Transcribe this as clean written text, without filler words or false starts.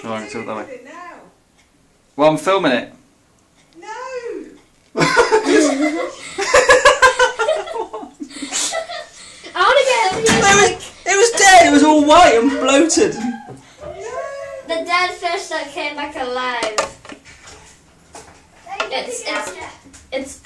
Oh, I can tilt that way. Well, I'm filming it. No! I want to get It was dead. It was all white and bloated. the dead fish that came back alive. It's